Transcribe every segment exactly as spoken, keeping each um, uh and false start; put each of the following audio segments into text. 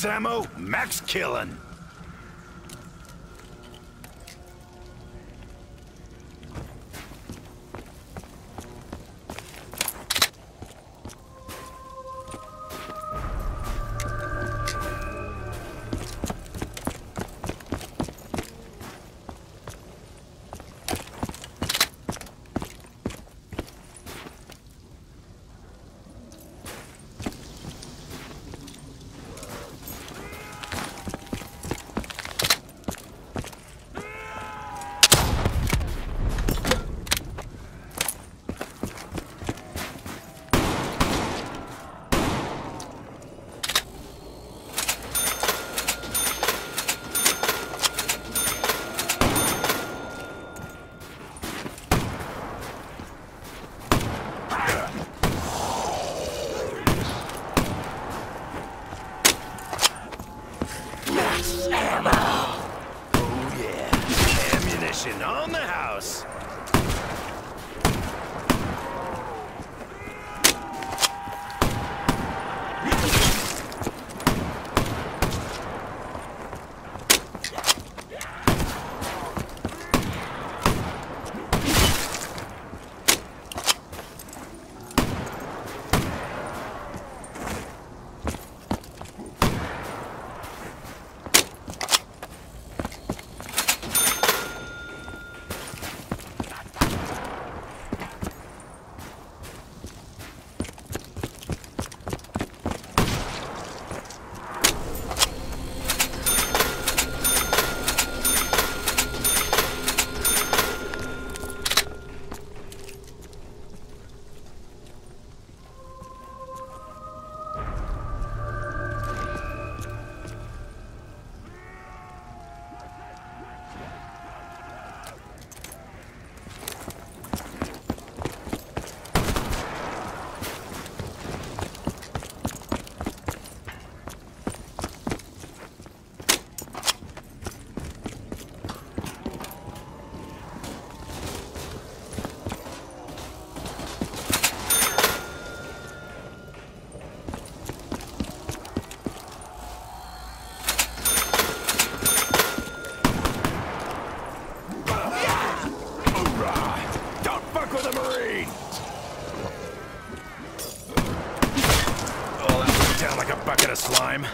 Max ammo, max killing. On the house. Slime.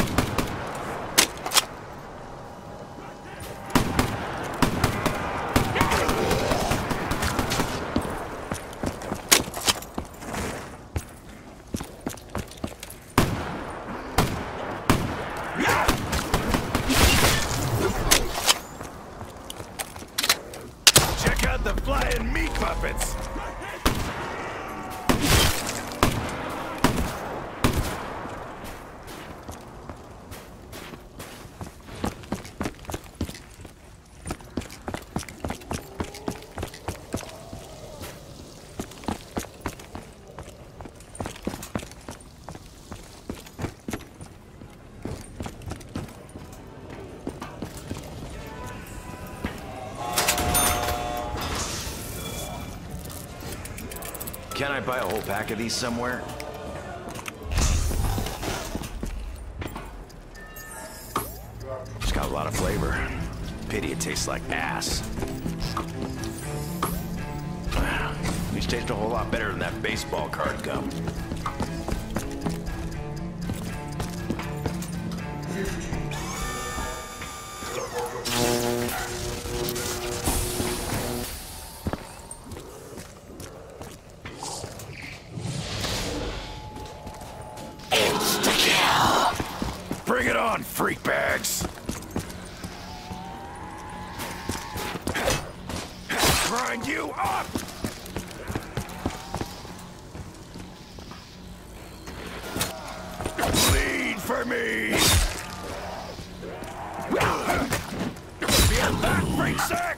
Check out the flying meat puppets. Can I buy a whole pack of these somewhere? It's got a lot of flavor. Pity it tastes like ass. These taste a whole lot better than that baseball card gum. Bring it on, freak bags! Grind you up! Bleed for me! Be a back, freak sack!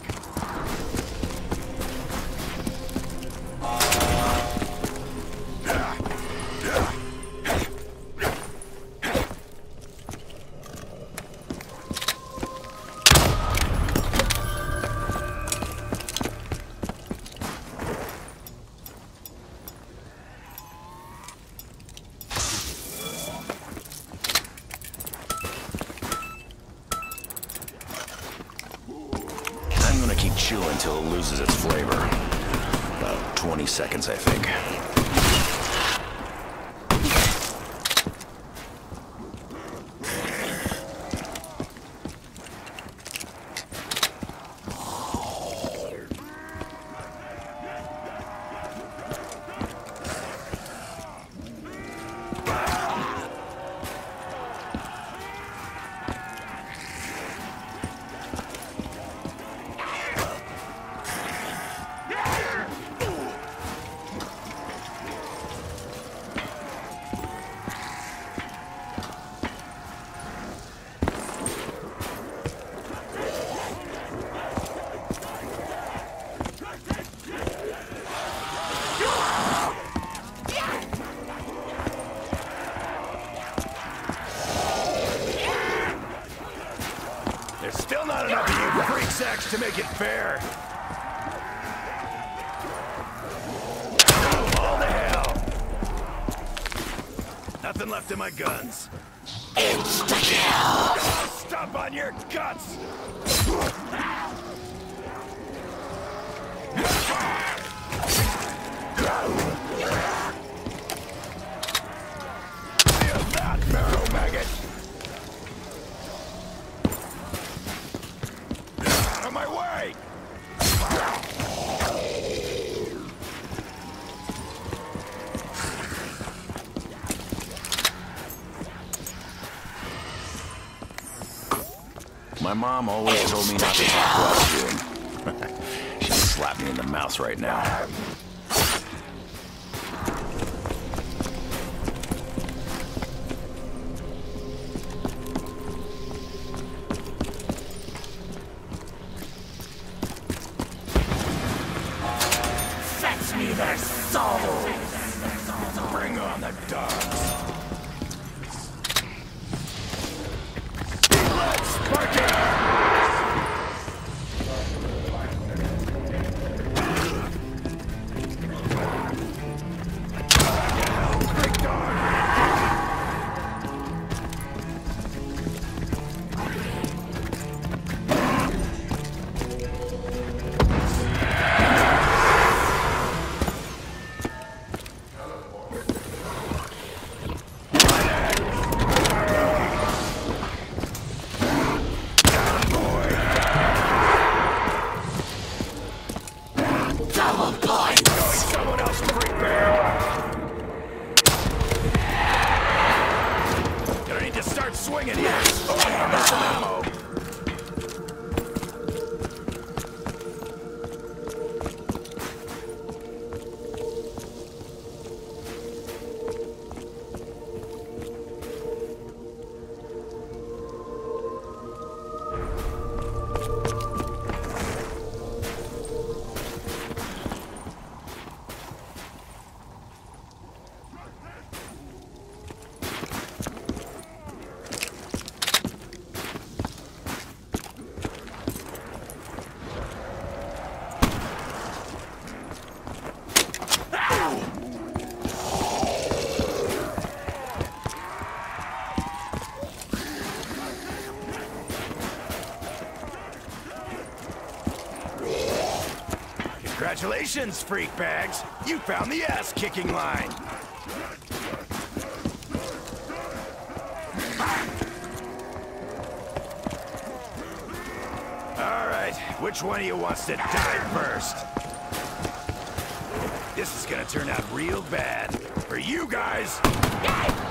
gonna keep chewing until it loses its flavor. About twenty seconds, I think. Still not enough of you freak sacks to make it fair. All to hell. Nothing left in my guns. Insta-kill! Stop on your guts! Feel that, marrow maggot! Out of my way! My mom always told me not to talk while chewing. She'd slap me in the mouth right now. Fetch me their souls! Bring on the dogs! Let's spark it! Big dog! Someone else prepare! Gonna need to start swinging here! Oh, there's some ammo! Congratulations, freak bags! You found the ass-kicking line! Alright, which one of you wants to die first? This is gonna turn out real bad for you guys!